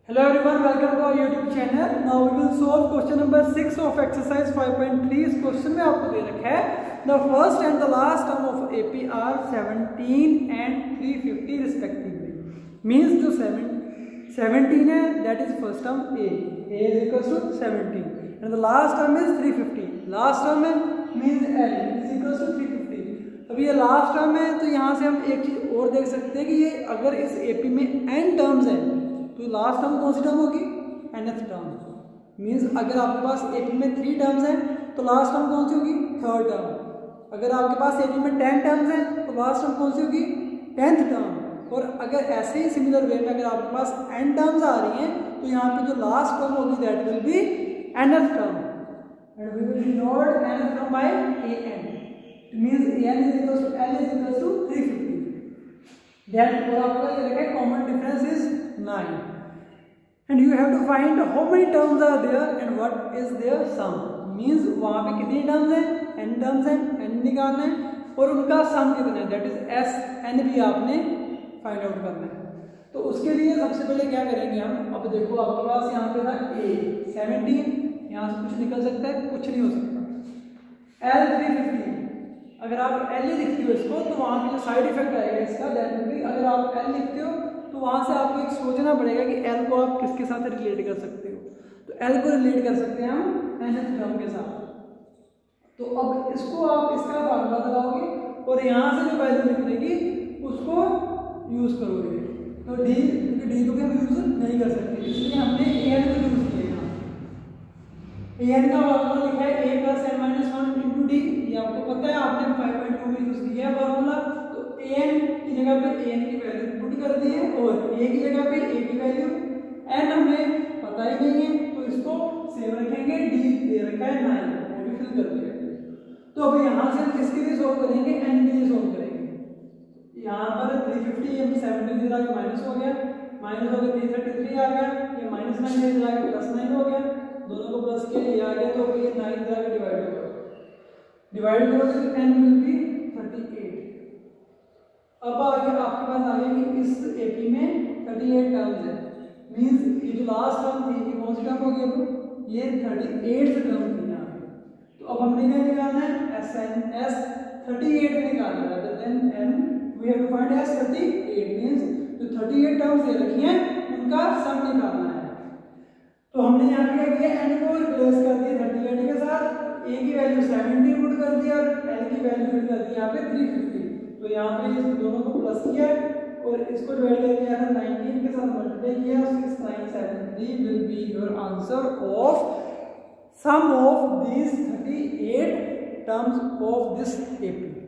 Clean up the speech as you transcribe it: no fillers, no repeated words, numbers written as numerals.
Hello everyone, welcome to our YouTube channel. Now we will solve question number 6 of exercise 5.3. इस question में आपको दे रखा है the first and the last term of AP are 17 and 350 respectively. Means जो 17 है that is first term A is equals to 17 and the last term is 350. Last term है means L is equals to 350. अब ये last term है तो यहाँ से हम एक चीज और देख सकते हैं कि ये अगर इस AP में n टर्म्स हैं तो लास्ट टर्म कौन सी टर्म होगी? nth term. मींस अगर आपके पास एपी में 3 टर्म्स हैं तो लास्ट टर्म कौन सी होगी? Third term. अगर आपके पास एपी में 10 टर्म्स हैं तो लास्ट टर्म कौन सी होगी? 10th term. और अगर ऐसे ही सिमिलर वे में अगर आपके पास n टर्म्स आ रही हैं तो यहाँ पे जो लास्ट टर्म होगी that will be nth term and we will denote nth term by an. It means an is equals to L is equals to 350. That और आपका ये लिखा है common difference is 9 and you have to find how many terms are there and what is their sum. means वहाँ पे कितनी terms हैं? n terms हैं, n निकालना है और उनका सम कितना है दैट इज s n भी आपने फाइंड आउट करना है. तो उसके लिए सबसे पहले क्या करेंगे हम? अब देखो आपके पास यहाँ पे था a 17, यहाँ से कुछ निकल सकता है? कुछ नहीं हो सकता. l 350 अगर आप l ही लिखते हो इसको तो वहाँ पे जो साइड इफेक्ट आएगा इसका दैट विल बी अगर आप l लिखते हो तो वहाँ से आपको एक सोचना पड़ेगा कि L को आप किसके साथ रिलेट कर सकते हो. तो L को रिलेट कर सकते हैं हम nth टर्म के साथ. तो अब इसको आप इसका फार्मूला लगाओगे और यहाँ से जो वैल्यू निकलेगी उसको यूज करोगे. तो D क्योंकि D को भी हम यूज नहीं कर सकते इसलिए हमने an को यूज किया. an का फार्मूला लिखा है a plus n minus 1 into d. ये आपको पता है आपने 5.2 में यूज किया है फार्मूला. तो an की जगह पे an की वैल्यू पुट कर दी है और a की जगह पे a की वैल्यू n हमें पता ही नहीं है तो इसको सेव रखेंगे. d दे रखा है 9 वो भी फिल कर दिया. तो अब यहाँ से हम किसके लिए सोल्व करेंगे? n के लिए सोल्व करेंगे. यहाँ पर 350 हम 70 इधर आके माइनस हो गया, माइनस हो गया 333 आ गया, ये माइनस 9 इधर आके प्लस 9 हो गया, दोनों को प्लस किया ये आ गया तो ये 9 इधर आके डिवाइड हो गया. डिवाइड करोगे तो n विल बी 38. अब आगे आपके पास आ गया कि इस एपी में 38 टर्म्स है. मींस ये जो लास्ट टर्म थी ये कौन सी टर्म हो गई? तो ये 38th टर्म थी यहाँ पे. तो अब हमने क्या निकालना है? s 38 निकालना है. Then n we have to find s 38 means जो 38 टर्म्स दे रखी हैं उनका सम निकालना है. तो हमने यहाँ पे क्या किया? n को रिप्लेस कर दिया 38 के साथ, a की वैल्यू 70 पुट कर दिया और l की वैल्यू फिर कर दी यहाँ पे 350. तो यहाँ पे इस दोनों को प्लस किया और इसको डिवाइड करके यहाँ 19 के साथ मल्टीप्लाई किया. 6973 will be your answer of sum of these 38 terms of this AP.